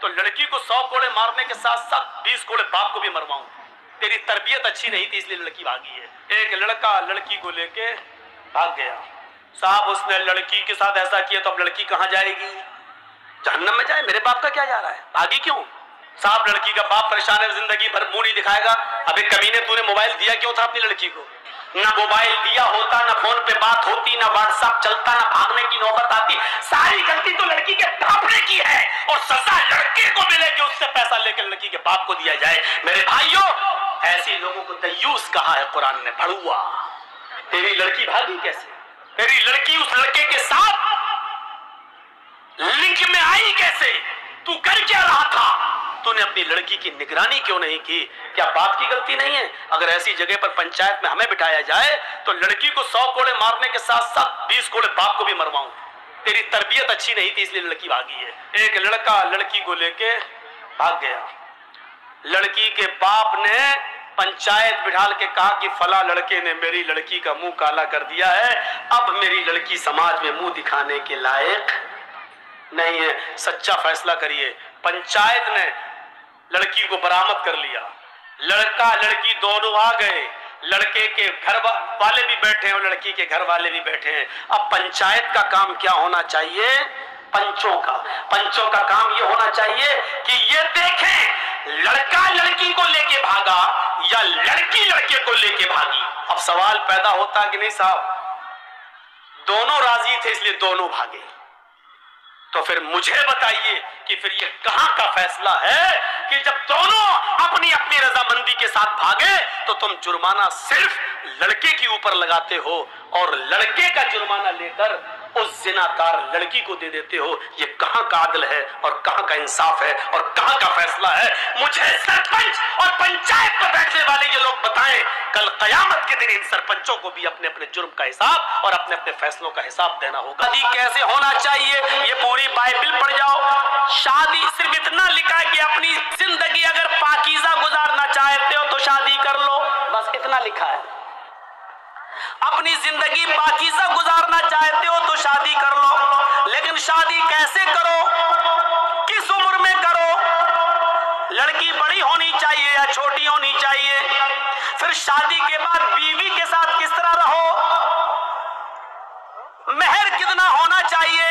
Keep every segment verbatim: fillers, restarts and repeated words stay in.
तो लड़की को सौ कोड़े मारने के साथ साथ बीस कोड़े बाप को भी मरवाऊं। तेरी तरबियत अच्छी नहीं थी इसलिए लड़की भागी है। एक लड़का लड़की को लेके भाग गया। साहब उसने लड़की के साथ ऐसा किया तो अब लड़की कहां जाएगी? जहन्नम में जाए। मेरे बाप का क्या जा रहा है? भागी क्यों? साहब लड़की का बाप परेशान है, जिंदगी भर मुंह नहीं दिखाएगा। अबे कमीने तूने मोबाइल दिया क्यों था अपनी लड़की को? ना मोबाइल दिया होता, ना फोन पे बात होती, ना व्हाट्सएप चलता, ना भागने की नौबत आती। सारी गलती तो लड़की के बाप ने की है और सजा लड़के को मिले कि उससे पैसा लेकर लड़की के बाप को दिया जाए। मेरे भाइयों, ऐसे लोगों को दय्यूस कहा है कुरान ने, भड़ुआ। तेरी लड़की भागी कैसे? तेरी लड़की उस लड़के के साथ लिंक में आई कैसे? तू कर क्या रहा था? तूने अपनी लड़की की निगरानी क्यों नहीं की? क्या बाप की गलती नहीं है? अगर ऐसी जगह पर पंचायत में हमें बिठाया जाए तो लड़की को सौ कोड़े मारने के साथ साथ बीस कोड़े बाप को भी मरवाऊं। तेरी तरबियत अच्छी नहीं थी इसलिए लड़की भागी है। एक लड़का लड़की को लेके भाग गया। लड़की के बाप ने पंचायत बिठाल के कहा कि फला लड़के ने मेरी लड़की का मुंह काला कर दिया है, अब मेरी लड़की समाज में मुंह दिखाने के लायक नहीं है, सच्चा फैसला करिए। पंचायत ने लड़की को बरामद कर लिया। लड़का लड़की दोनों आ गए। लड़के के घर वाले भी बैठे हैं और लड़की के घर वाले भी बैठे हैं। अब पंचायत का काम क्या होना चाहिए? पंचों का पंचों का काम यह होना चाहिए कि ये देखें लड़का लड़की को लेके भागा या लड़की लड़के को लेके भागी। अब सवाल पैदा होता कि नहीं साहब, दोनों राजी थे इसलिए दोनों भागे। तो फिर मुझे बताइए कि फिर ये कहां का फैसला है कि जब दोनों अपनी अपनी रजामंदी के साथ भागे तो तुम जुर्माना सिर्फ लड़के के ऊपर लगाते हो और लड़के का जुर्माना लेकर उस जिनाकार लड़की को दे देते हो। ये कहां का आदल है और कहां का इंसाफ है और कहां का फैसला है? मुझे सरपंच और पंचायत में बैठने वाले ये लोग बताएं। कल कयामत के दिन इन सरपंचों को भी अपने अपने जुर्म का हिसाब और अपने अपने फैसलों का हिसाब देना होगा। शादी कैसे होना चाहिए ये पूरी बाइबिल पढ़ जाओ। शादी सिर्फ इतना लिखा है कि अपनी जिंदगी अगर पाकीज़ा गुजारना चाहते हो तो शादी कर लो, बस इतना लिखा है। अपनी जिंदगी पाकीज़ा गुजारना चाहते हो तो शादी कर लो, लेकिन शादी कैसे करो, किस उम्र में करो, लड़की बड़ी होनी चाहिए या छोटी होनी चाहिए, फिर शादी के बाद बीवी के साथ किस तरह रहो, मेहर कितना होना चाहिए,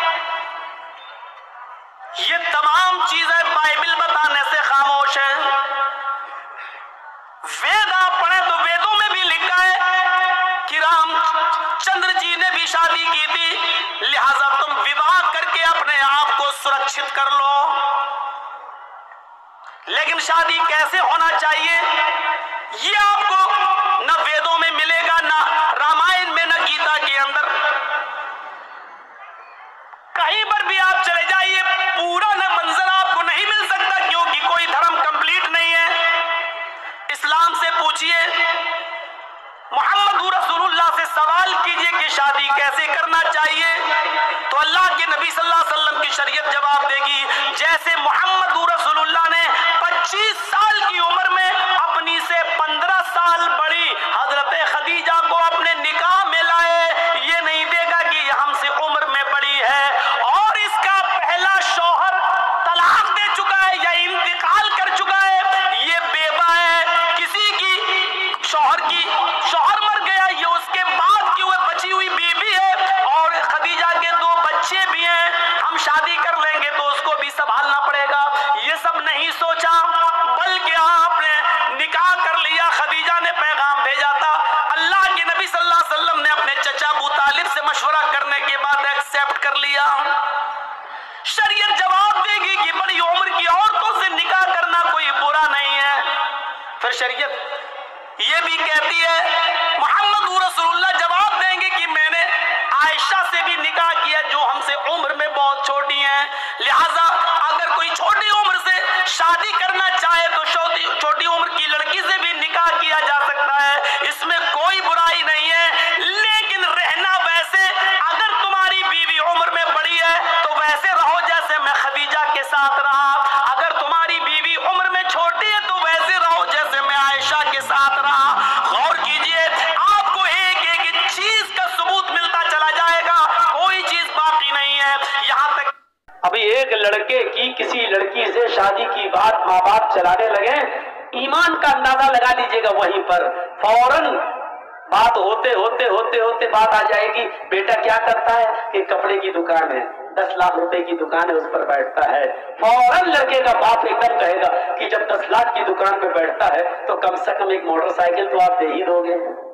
ये तमाम चीजें बाइबिल बताने से खामोश है। वेद आप पढ़े तो वेदों में भी लिखा है कि रामचंद्र जी ने भी शादी की थी, लिहाजा तुम विवाह करके अपने आप को सुरक्षित कर लो। लेकिन शादी कैसे होना चाहिए ये आपको न वेदों में मिलेगा, न रामायण में, न गीता के अंदर। कहीं पर भी आप चले जाइए पूरा न मंजर आपको नहीं मिल सकता, क्योंकि कोई धर्म कंप्लीट नहीं है। इस्लाम से पूछिए, मोहम्मद रसूलुल्लाह से सवाल कीजिए कि शादी कैसे करना चाहिए, तो अल्लाह के नबी सल्लल्लाहु अलैहि वसल्लम की शरीयत जवाब देगी जैसे मोहम्मद रसूलुल्लाह ने पच्चीस साल की उम्र में अपनी से पंद्रह साल बड़ी हजरत खदीजा को अपने निकाह में लाए। ये नहीं देगा कि हमसे उम्र में बड़ी है और इसका पहला शौहर तलाक दे चुका है या इंतकाल कर चुका है, ये बेवा है, किसी की शौहर की शौहर मर गया, ये उसके बाद की वह बची हुई बीवी है और खदीजा के दो बच्चे भी हैं, हम शादी कर लेंगे तो उसको भी संभालना पड़ेगा। ये सब नहीं सोचा, बल्कि आपने निकाह कर लिया। खदीजा ने पैगाम भेजा था, अल्लाह के नबी सल्लल्लाहु अलैहि वसल्लम ने अपने चचा अबू तालिब से मशवरा करने के बाद एक्सेप्ट कर लिया। शरीयत जवाब देगी कि बड़ी उम्र की औरतों से निकाह करना कोई बुरा नहीं है। फिर शरीयत ये भी कहती है, मोहम्मद रसूलुल्लाह जवाब देंगे कि मैंने आयशा से भी निकाह किया जो हमसे उम्र में बहुत छोटी हैं, लिहाजा अगर कोई छोटी उम्र से शादी करना चाहे तो छोटी छोटी उम्र की लड़की से भी निकाह किया जा सकता है, इसमें कोई बुराई नहीं है। लेकिन रहना वैसे, अगर तुम्हारी बीवी उम्र में बड़ी है तो वैसे रहो जैसे मैं खदीजा के साथ रहा, अगर तुम्हारी बीवी उम्र में छोटी है तो वैसे रहो जैसे मैं आयशा के साथ रहा। गौर कीजिए, आपको एक एक चीज का सबूत मिलता चला जाएगा, कोई चीज बाकी नहीं है। यहाँ तक अभी एक लड़के की किसी लड़की से शादी की बात माँ बाप चलाने लगे, ईमान का अंदाजा लगा लीजिएगा, वहीं पर फौरन बात होते होते होते होते बात आ जाएगी। बेटा क्या करता है कि कपड़े की दुकान है, दस लाख रुपए की दुकान है, उस पर बैठता है। फौरन लड़के का बाप एकदम कहेगा कि जब दस लाख की दुकान पे बैठता है तो कम से कम एक मोटरसाइकिल तो आप दे ही दोगे।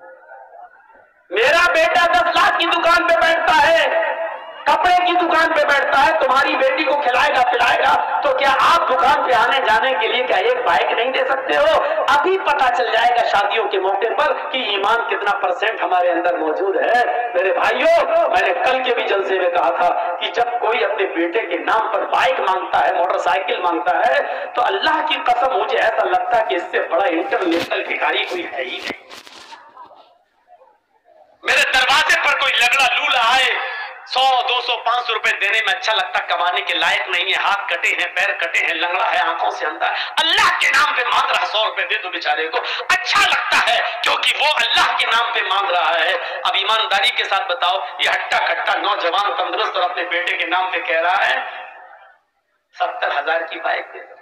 मेरा बेटा दस लाख की दुकान पे बैठता है, कपड़े की दुकान पे बैठता है, तुम्हारी बेटी को खिलाएगा पिलाएगा, तो क्या आप दुकान पे आने जाने के लिए क्या एक बाइक नहीं दे सकते हो? अभी पता चल जाएगा शादियों के मौके पर कि ईमान कितना परसेंट हमारे अंदर मौजूद है। मेरे भाइयों, मैंने कल के भी जलसे में कहा था कि जब कोई अपने बेटे के नाम पर बाइक मांगता है, मोटरसाइकिल मांगता है, तो अल्लाह की कसम मुझे ऐसा लगता है कि इससे बड़ा इंटरनेशनल भिखारी कोई है ही नहीं। मेरे दरवाजे पर कोई लगड़ा लूला आए, सौ दो सौ पांच सौ रुपए देने में अच्छा लगता, कमाने के लायक नहीं है, हाथ कटे हैं, पैर कटे हैं, लंगड़ा है, आंखों से अंधा है, अल्लाह के नाम पे मांग रहा है, सौ रुपए दे दो बेचारे को, अच्छा लगता है क्योंकि वो अल्लाह के नाम पे मांग रहा है। अब ईमानदारी के साथ बताओ, ये हट्टा कट्टा नौजवान तंदुरुस्त और अपने बेटे के नाम पे कह रहा है सत्तर हजार की बाइक दे दो,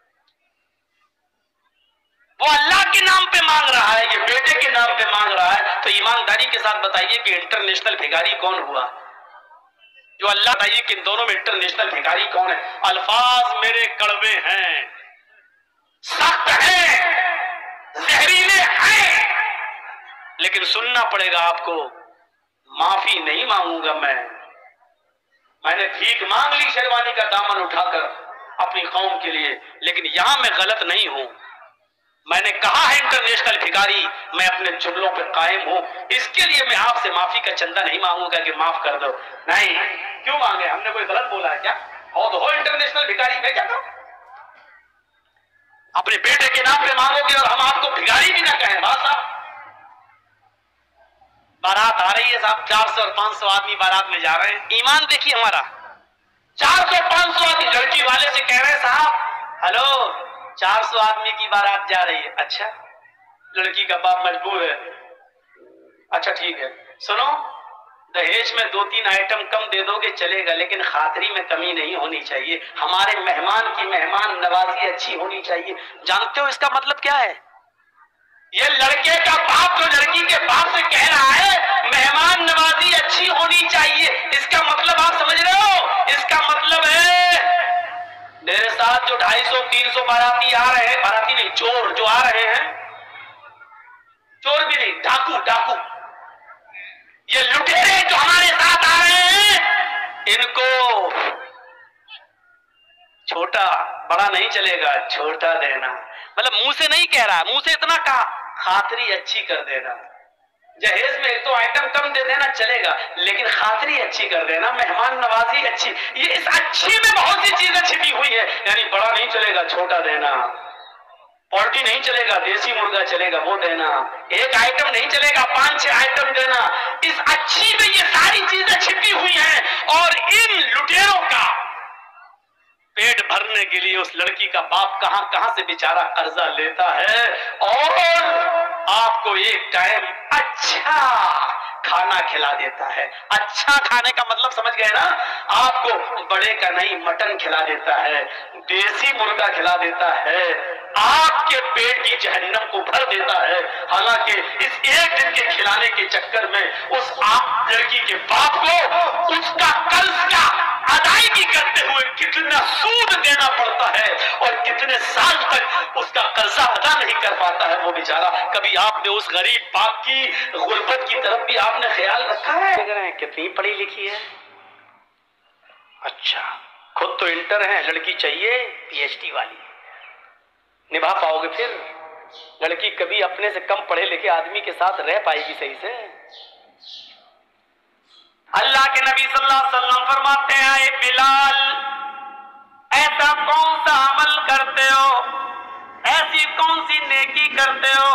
वो अल्लाह के नाम पे मांग रहा है, ये बेटे के नाम पे मांग रहा है। तो ईमानदारी के साथ बताइए कि इंटरनेशनल भिखारी कौन हुआ? जो अल्लाह, बताइए कि इन दोनों में इंटरनेशनल भिखारी कौन है? अल्फाज मेरे कड़वे हैं, सख्त हैं, जहरीले हैं, लेकिन सुनना पड़ेगा आपको। माफी नहीं मांगूंगा मैं, मैंने भीख मांग ली शेरवानी का दामन उठाकर अपनी कौम के लिए, लेकिन यहां मैं गलत नहीं हूं। मैंने कहा है इंटरनेशनल भिखारी, मैं अपने जुमलों पे कायम हूं, इसके लिए मैं आपसे माफी का चंदा नहीं मांगूंगा कि माफ कर दो। नहीं, क्यों मांगे? हमने कोई गलत बोला है क्या? और तो हो इंटरनेशनल भिखारी, मैं क्या करूं? अपने बेटे के नाम पे मांगोगे और हम आपको भिखारी भी ना कहें? बात साहब, बारात आ रही है साहब, चार सौ और पांच सौ आदमी बारात में जा रहे हैं। ईमान देखिए हमारा, चार सौ पांच सौ आदमी, लड़की वाले से कह रहे हैं साहब हेलो चार सौ आदमी की बारात जा रही है। अच्छा, लड़की का बाप मजबूर है, अच्छा ठीक है, सुनो दहेज में दो तीन आइटम कम दे दोगे चलेगा, लेकिन खातरी में कमी नहीं होनी चाहिए, हमारे मेहमान की मेहमान नवाजी अच्छी होनी चाहिए। जानते हो इसका मतलब क्या है? ये लड़के का बाप जो लड़की के बाप से कह रहा है मेहमान नवाजी अच्छी होनी चाहिए, इसका मतलब आप समझ रहे हो? इसका मतलब है मेरे साथ जो ढाई सौ तीन सौ बाराती आ रहे हैं, बाराती नहीं चोर जो आ रहे हैं, चोर भी नहीं, डाकू डाकू, ये लुटेरे जो हमारे साथ आ रहे हैं, इनको छोटा बड़ा नहीं चलेगा, छोटा देना, मतलब मुंह से नहीं कह रहा, मुंह से इतना कहा, खातरी अच्छी कर देना। जहेज में एक तो आइटम कम दे देना चलेगा, लेकिन खातरी अच्छी कर देना, मेहमान नवाजी अच्छी। ये इस अच्छी में बहुत सी चीजें छिपी हुई है, यानी बड़ा नहीं चलेगा, छोटा देना, पोल्ट्री नहीं चलेगा, देसी मुर्गा चलेगा, वो देना, एक आइटम नहीं चलेगा, पांच छह आइटम देना। इस अच्छी में ये सारी चीजें छिपी हुई हैं। और इन लुटेरों का पेट भरने के लिए उस लड़की का बाप कहां कहां से बेचारा कर्जा लेता है और आपको एक टाइम अच्छा खाना खिला देता है। अच्छा खाने का मतलब समझ गए ना? आपको बड़े का नहीं मटन खिला देता है, देसी मुर्गा खिला देता है, आपके पेट की जहन्नम को भर देता है। हालांकि इस एक दिन के खिलाने के चक्कर में उस आप लड़की के बाप को उसका कर्ज का अदायगी करते हुए कितना सूद देना पड़ता है और कितने साल तक उसका कर्जा अदा नहीं कर पाता है वो बेचारा। कभी आपने उस गरीब बाप की गुर्बत की तरफ भी आपने ख्याल रखा है? कितनी पढ़ी लिखी है, अच्छा खुद तो इंटर है, लड़की चाहिए पीएचडी वाली, निभा पाओगे फिर? लड़की कभी अपने से कम पढ़े लिखे आदमी के साथ रह पाएगी सही से? अल्लाह के नबी सल्लल्लाहु अलैहि वसल्लम फरमाते हैं, ए बिलाल ऐसा कौन सा अमल करते हो, ऐसी कौन सी नेकी करते हो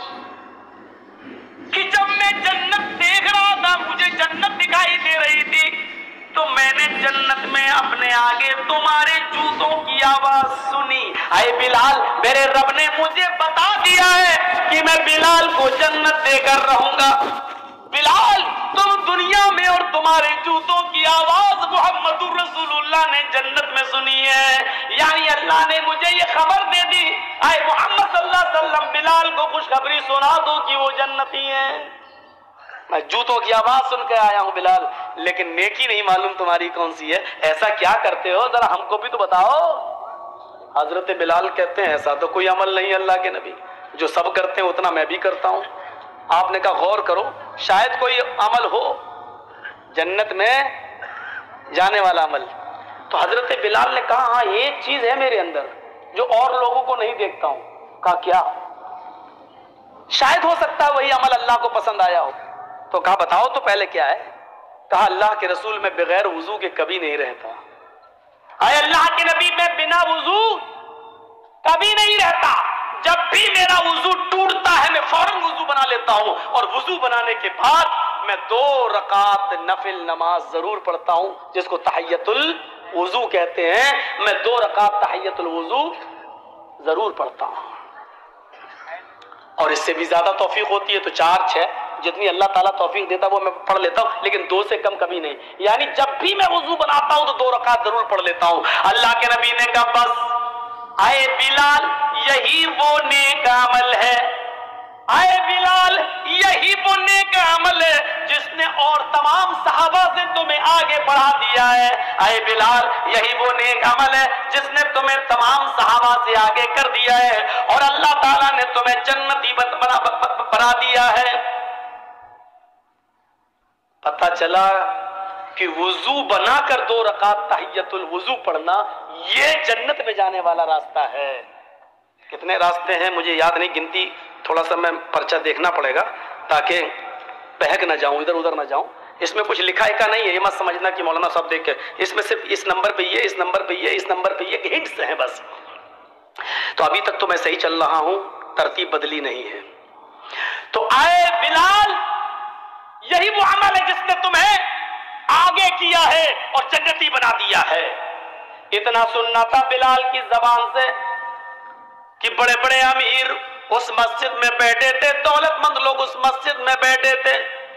कि जब मैं जन्नत देख रहा था, मुझे जन्नत दिखाई दे रही थी, तो मैंने जन्नत में अपने आगे तुम्हारे जूतों की आवाज सुनी। आए बिलाल, मेरे रब ने मुझे बता दिया है कि मैं बिलाल को जन्नत देकर रहूंगा। बिलाल तुम दुनिया में और तुम्हारे जूतों की आवाज मुहम्मदुर रसूलुल्लाह ने जन्नत में सुनी है। यानी अल्लाह ने मुझे ये खबर दे दी, आए मोहम्मद सल्लल्लाहु अलैहि वसल्लम बिलाल को खुशखबरी सुना दो कि वो जन्नती है। मैं जूतों की आवाज सुन के आया हूं बिलाल, लेकिन नेकी नहीं मालूम तुम्हारी कौन सी है। ऐसा क्या करते हो, जरा हमको भी तो बताओ। हजरत बिलाल कहते हैं ऐसा तो कोई अमल नहीं अल्लाह के नबी, जो सब करते हैं उतना मैं भी करता हूं। आपने कहा गौर करो, शायद कोई अमल हो जन्नत में जाने वाला अमल। तो हजरत बिलाल ने कहा हाँ एक चीज है मेरे अंदर जो और लोगों को नहीं देखता हूं। कहा क्या? शायद हो सकता है वही अमल अल्लाह को पसंद आया हो। तो कहा बताओ तो पहले क्या है। कहा अल्लाह के रसूल में बगैर वुजू के कभी नहीं रहता। आए अल्लाह के नबी में बिना वुजू कभी नहीं रहता। जब भी मेरा वुजू टूटता है मैं फौरन वुजू बना लेता हूं, और वुजू बनाने के बाद मैं दो रकात नफिल नमाज जरूर पढ़ता हूं, जिसको तहियतुल वुजू कहते हैं। मैं दो रकात तहियतुल वुजू जरूर पढ़ता हूं, और इससे भी ज्यादा तौफीक होती है तो चार छह जितनी अल्लाह ताला तौफीक देता वो मैं पढ़ लेता हूं, लेकिन दो से कम कभी नहीं। यानी जब भी मैं वुजू बनाता हूं तो दो रकात जरूर पढ़ लेता हूं। अल्लाह के नबी ने कहा बस आए बिलाल यही वो नेक अमल है। आए बिलाल यही वो नेक अमल है जिसने और तमाम सहाबा से तुम्हें आगे बढ़ा दिया है। आए बिलाल यही वो नेक अमल है जिसने तुम्हें तमाम सहाबा से आगे कर दिया है, और अल्लाह ताला ने तुम्हें जन्नती बना बना दिया है। पता चला कि वुजू बनाकर दो रकात तहियतुल वुजू पढ़ना ये जन्नत में जाने वाला रास्ता है। कितने रास्ते हैं मुझे याद नहीं, गिनती थोड़ा सा मैं पर्चा देखना पड़ेगा ताकि बहक ना जाऊं, इधर उधर ना जाऊं। इसमें कुछ लिखा है नहीं है, ये मत समझना कि मौलाना साहब देख के, इसमें सिर्फ इस नंबर पे ये, इस नंबर पे ये, इस नंबर पे ये हिंट्स हैं बस। तो अभी तक तो मैं सही चल रहा हूं, तरतीब बदली नहीं है। तो आए बिलाल यही वो अमल है जिसने तुम्हें आगे किया है और जन्नती बना दिया है। इतना सुनना था बिलाल की जबान से कि बड़े बड़े अमीर उस मस्जिद में बैठे थे, दौलतमंद लोग उस मस्जिद में बैठे थे।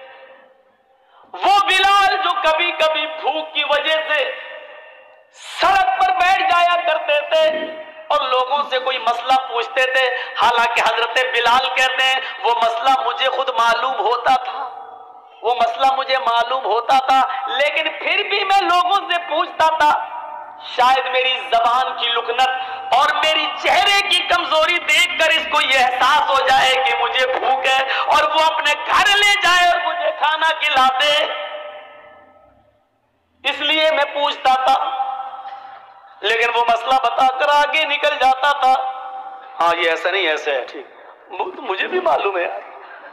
वो बिलाल जो कभी कभी भूख की वजह से सड़क पर बैठ जाया करते थे और लोगों से कोई मसला पूछते थे, हालांकि हजरत बिलाल कहते हैं वो मसला मुझे खुद मालूम होता था, वो मसला मुझे मालूम होता था, लेकिन फिर भी मैं लोगों से पूछता था। शायद मेरी जबान की लुकनत और मेरी चेहरे की कमजोरी देखकर इसको यह एहसास हो जाए कि मुझे भूख है, और वो अपने घर ले जाए और मुझे खाना खिला दे। इसलिए मैं पूछता था, लेकिन वो मसला बताकर आगे निकल जाता था। हाँ ये ऐसा नहीं ऐसा है, ठीक, मुझे भी मालूम है यार।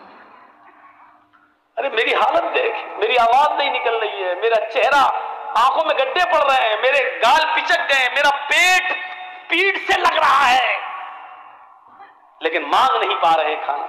अरे मेरी हालत देख, मेरी आवाज नहीं निकल रही है, मेरा चेहरा, आंखों में गड्ढे पड़ रहे हैं, मेरे गाल पिचक गए, मेरा पेट पीठ से लग रहा है, लेकिन मांग नहीं पा रहे खाना।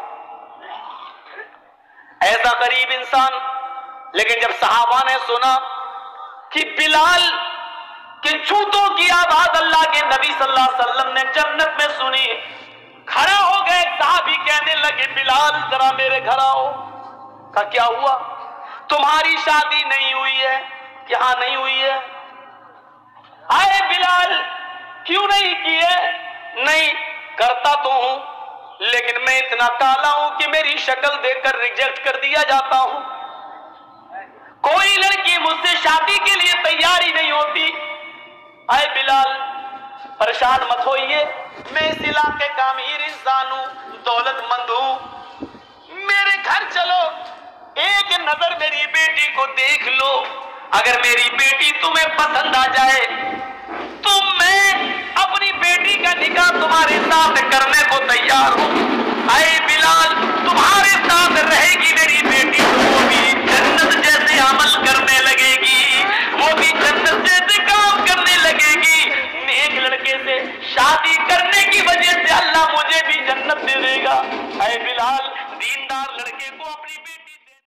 ऐसा गरीब इंसान। लेकिन जब सहाबा ने सुना कि बिलाल के जूतों की आवाज अल्लाह के नबी सल्लल्लाहु अलैहि वसल्लम ने जन्नत में सुनी, खड़ा हो गए। साहबी कहने लगे बिलाल जरा मेरे घर आओ। का क्या हुआ? तुम्हारी शादी नहीं हुई है? क्या नहीं हुई है? आए बिलाल क्यों नहीं की है? नहीं करता तो हूं, लेकिन मैं इतना काला हूं कि मेरी शक्ल देखकर रिजेक्ट कर दिया जाता हूं। कोई लड़की मुझसे शादी के लिए तैयारी नहीं होती। आए बिलाल परेशान मत होइए, मैं इस इलाके का अमीर इंसान हूं, दौलतमंद हूं, मेरे घर चलो, एक नजर मेरी बेटी को देख लो। अगर मेरी बेटी तुम्हें पसंद आ जाए तो मैं अपनी बेटी का निकाह तुम्हारे साथ करने को तैयार हूं। आए